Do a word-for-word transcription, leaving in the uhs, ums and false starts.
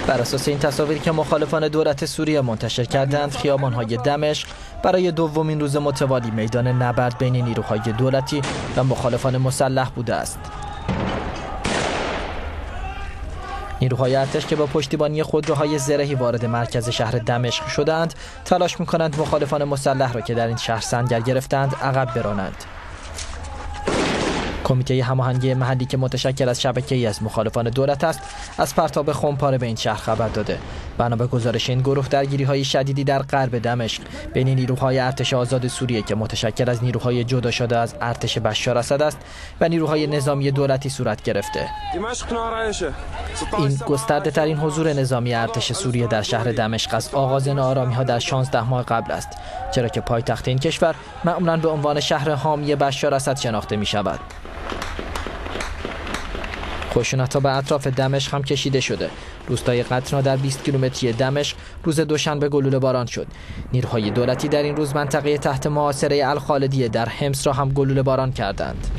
بر اساس این تصاویری که مخالفان دولت سوریه منتشر کردند، خیابان‌های دمشق برای دومین روز متوالی میدان نبرد بین نیروهای دولتی و مخالفان مسلح بوده است. نیروهای ارتش که با پشتیبانی خودروهای زرهی وارد مرکز شهر دمشق شدند، تلاش می‌کنند مخالفان مسلح را که در این شهر سنگر گرفتند عقب برانند. کمیته هماهنگی محلی که متشکل از شبکه‌ای از مخالفان دولت است، از پرتاب خمپاره به این شهر خبر داده. بنا به گزارش این گروه، درگیری‌های شدیدی در غرب دمشق بین نیروهای ارتش آزاد سوریه که متشکل از نیروهای جدا شده از ارتش بشار اسد است و نیروهای نظامی دولتی صورت گرفته. این گسترده ترین حضور نظامی ارتش سوریه در شهر دمشق از آغاز ناآرامی‌ها در شانزده ماه قبل است، چرا که پایتخت این کشور معمولاً به عنوان شهر حامی بشار اسد شناخته می‌شود. خشونت‌ها به اطراف دمشق هم کشیده شده. روستای قطنا در بیست کیلومتری دمشق روز دوشنبه گلوله باران شد. نیروهای دولتی در این روز منطقه تحت محاصره الخالدیه در حمص را هم گلوله باران کردند.